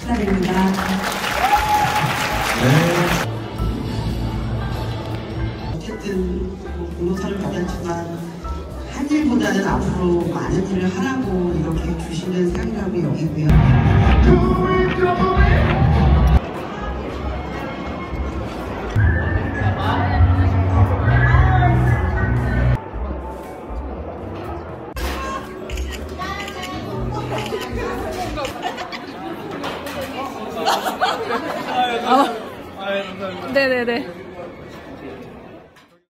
축하드립니다. 네. 어쨌든 공로사를 받았지만 한 일보다는 앞으로 많은 일을 하라고 이렇게 주시는 상이라고 여기고요. 네네네.